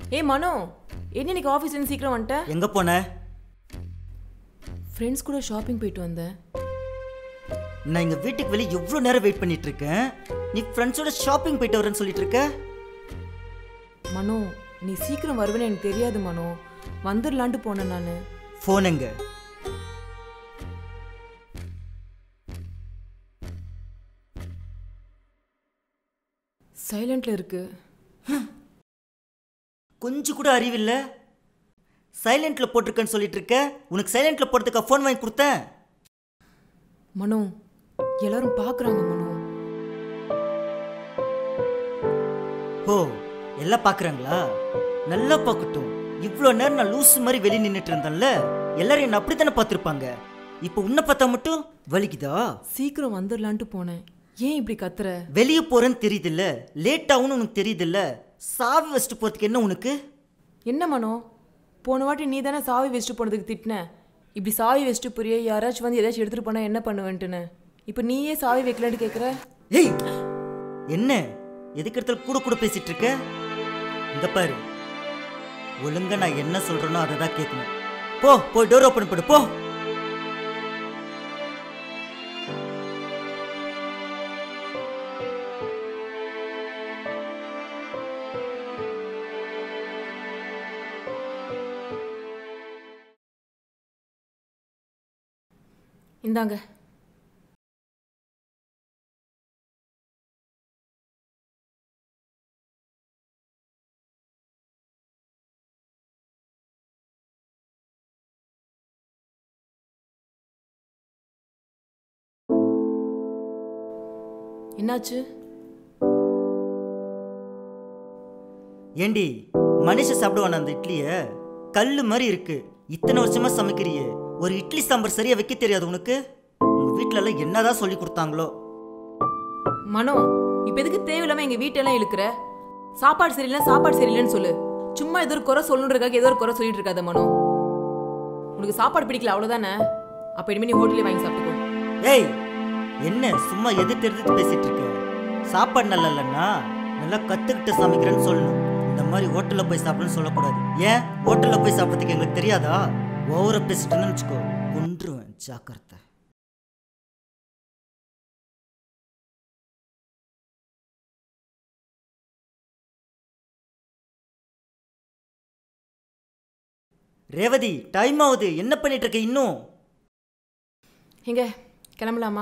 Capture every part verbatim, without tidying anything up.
ஏய் மனோ, என்ன இன்னைக்கு ஆஃபீஸ்லேருந்து சீக்கிரம் வந்துட்டேன்? எங்கே போன? ஃப்ரெண்ட்ஸ் கூட ஷாப்பிங் போயிட்டு வந்தேன். நான் எங்கள் வீட்டுக்கு வெளியே எவ்வளோ நேரம் வெயிட் பண்ணிட்டு இருக்கேன். நீ ஃப்ரெண்ட்ஸோட ஷாப்பிங் போயிட்டு வரேன்னு சொல்லிட்டு இருக்க. மனோ, நீ சீக்கிரம் வருவேன்னு எனக்கு தெரியாது மனோ. வந்துடலான்ட்டு போனேன் நான். ஃபோன் எங்க? சைலண்ட்ல இருக்கு. கொஞ்சம் கூட அறிவில்லை. சைலண்ட்ல போட்டிருக்கேன்னு சொல்லிட்டு இருக்க. உனக்கு சைலண்ட்ல போடுறதுக்கா ஃபோன் வாங்கி கொடுத்தேன்? மனோ, எல்லாரும் பார்க்குறாங்க மனோ. ஓ, எல்லாம் பார்க்குறாங்களா? நல்லா பார்க்கட்டும். இவ்வளோ நேரம் நான் லூசு மாதிரி வெளியே நின்றுட்டு இருந்தேன்ல, எல்லாரும் என்ன அப்படித்தானே பார்த்துருப்பாங்க. இப்போ உன்னை பார்த்தா மட்டும் வலிக்குதா? சீக்கிரம் வந்துடலான்ட்டு போனேன். ஏன் இப்படி கத்துற? வெளியே போறேன்னு தெரியுதுல்ல, லேட் ஆகும்னு உனக்கு தெரியுதுல்ல. சாவி வச்சுட்டு போறதுக்கு என்ன உனக்கு? என்ன மனோ, போன வாட்டி நீ தானே சாவி வச்சுட்டு போனதுக்கு திட்டின. இப்படி சாவி வச்சுட்டு போறியே, யாராச்சும் வந்து ஏதாச்சும் எடுத்துட்டு போனா என்ன பண்ணுவேன்ட்டுன்னு. இப்போ நீயே சாவி வைக்கலான்னு கேட்குற. ஏய், என்ன எதுக்கு இடத்துல கூட கூட பேசிட்டு இருக்க? இந்த பாரு, ஒழுங்கா நான் என்ன சொல்றேனோ அதை தான் கேட்கணும். போ, போய் டோர் ஓப்பன் பண்ணு போ. இந்தாங்க. என்னாச்சு? ஏண்டி, மனுஷன் சாப்பிடுவான அந்த இட்லிய? கல்லு மாதிரி இருக்கு. இத்தனை வருஷமா சமைக்கிறியே, ஒரு இட்லி சாம்பார் சரியா வைக்க தெரியாது உனக்கு? உங்க வீட்டுல எல்லாம் என்னதான் சொல்லி கொடுத்தாங்களோ? மனோ, இப்ப எதுக்கு தேவையில்லாம எங்க வீட்டெல்லாம் இழுக்கிற? சாப்பாடு சரியில்லை சாப்பாடு சரியில்லைன்னு சொல்லு. சும்மா ஏதோ ஒரு குறை சொல்லணுன்றதுக்காக ஏதோ ஒரு குறை சொல்லிட்டு இருக்காத மனோ. உனக்கு சாப்பாடு பிடிக்கல அவ்வளவுதானே? அப்ப இனிமே நீ ஹோட்டலே வாங்கி சாப்பிட்டுக்கோ. ஏய், என்ன சும்மா எது தெரிஞ்சுட்டு பேசிட்டு இருக்க? சாப்பாடு நல்லா இல்லைன்னா நல்லா கத்துக்கிட்டு சமைக்கிறேன்னு சொல்லணும். இந்த மாதிரி ஹோட்டல்ல போய் சாப்பிடணும்னு சொல்லக்கூடாது. ஏன் ஹோட்டல்ல போய் சாப்பிட்றதுக்கு எங்களுக்கு தெரியாதா? ஓவரா பேசிட்டேன்னு வச்சுக்கோ, கொன்றுவேன். ஜாக்கிரதை. ரேவதி, டைம் ஆகுது. என்ன பண்ணிட்டு இருக்க இன்னும்? எங்க கிளம்பலாமா?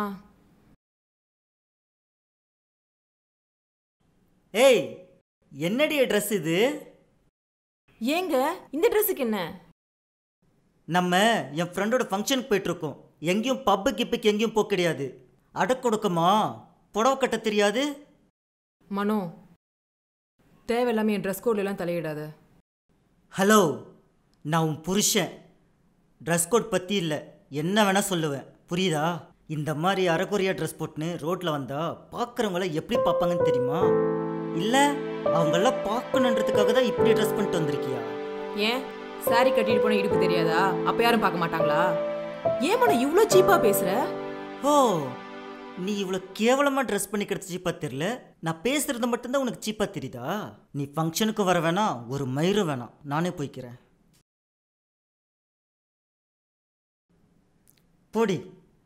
ஏய், என்னடி ட்ரெஸ் இது? ஏங்க இந்த ட்ரெஸ்ஸுக்கு என்ன? நம்ம என் ஃப்ரெண்டோட ஃபங்க்ஷனுக்கு போயிட்டு இருக்கோம். எங்கேயும் பப்பு கிப்புக்கு எங்கேயும் போக கிடையாது. அடக்கொடுக்கமா புடவை கட்ட தெரியாது? மனோ, தேவையில்லாம என் ட்ரெஸ் கோட்ல எல்லாம் தலையிடாத. ஹலோ, நான் உன் புருஷன். ட்ரெஸ் கோட் பற்றி இல்லை, என்ன வேணால் சொல்லுவேன், புரியுதா? இந்த மாதிரி அரைக்குறையா ட்ரெஸ் போட்டுன்னு ரோட்டில் வந்தால் பார்க்குறவங்கள எப்படி பார்ப்பாங்கன்னு தெரியுமா? இல்லை அவங்கெல்லாம் பார்க்கணுன்றதுக்காக தான் இப்படி ட்ரெஸ் பண்ணிட்டு வந்திருக்கியா? ஏன் சாரி கட்டிட்டு போன இடுப்பு தெரியாதா? அப்போ யாரும் பார்க்க மாட்டாங்களா? ஏன் மனோ இவ்வளோ சீப்பாக பேசுகிற? ஓ, நீ இவ்வளோ கேவலமாக ட்ரெஸ் பண்ணிக்கிறது சீப்பாக தெரியல, நான் பேசுகிறது மட்டும்தான் உனக்கு சீப்பாக தெரியுதா? நீ ஃபங்க்ஷனுக்கு வர வேணாம், ஒரு மயிரும் வேணாம், நானே போய்க்கிறேன். போடி.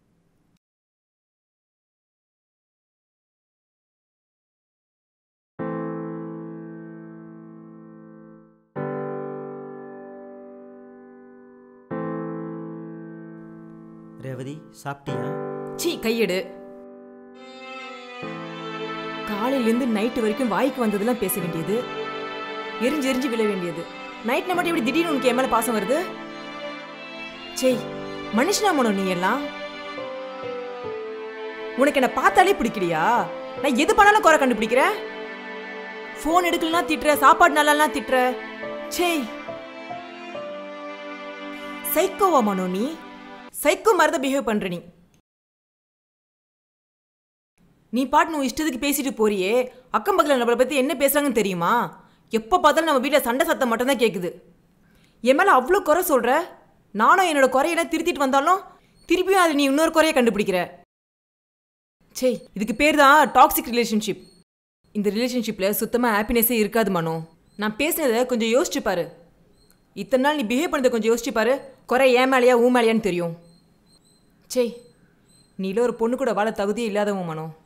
ரேவதி, சாப்பிட்டியா? சீ, கையெடு. காலையிலேருந்து நைட்டு வரைக்கும் வாய்க்கு வந்ததெல்லாம் பேச வேண்டியது, எரிஞ்சு எரிஞ்சு விழ வேண்டியது. நைட்ல மட்டும் எப்படி திடீர்னு உனக்கு என் மேல பாசம் வருது? சே, மனுஷனா மனோ நீ எல்லாம்? உனக்கு என்ன பார்த்தாலே பிடிக்கலையா? நான் எது பண்ணாலும் குறை கண்டுபிடிக்கிறேன். போன் எடுக்கலாம் திட்டுற, சாப்பாடு நல்லாலாம் திட்டுற. சே, சைக்கோவா மனோ நீ? சைக்கோ மாதிரி தான் பிஹேவ் பண்ற நீ. நீ பாட்டு உன் இஷ்டத்துக்கு பேசிட்டு போறியே, அக்கம் பக்கத்தில் நம்மளை பத்தி என்ன பேசுறாங்கன்னு தெரியுமா? எப்போ பார்த்தாலும் நம்ம வீட்டில் சண்டை சத்தம் மட்டும்தான் கேட்குது. என் மேலே அவ்வளோ குறை சொல்ற. நானும் என்னோட குறையெல்லாம் திருத்திட்டு வந்தாலும் திருப்பியும் அது நீ இன்னொரு குறையை கண்டுபிடிக்கிற. சே, இதுக்கு பேர் தான் டாக்ஸிக் ரிலேஷன்ஷிப். இந்த ரிலேஷன்ஷிப்பில் சுத்தமாக ஹாப்பினஸே இருக்காது மனோ. நான் பேசுனதை கொஞ்சம் யோசிச்சு பாரு. இத்தனை நாள் நீ பிஹேவ் பண்ணதை கொஞ்சம் யோசிச்சு பாரு. குறை ஏன் மேலையா ஊ மேலையான்னு தெரியும். சே, நீல ஒரு பொண்ணு கூட வாழ தகுதியே இல்லாதவன் மனோ.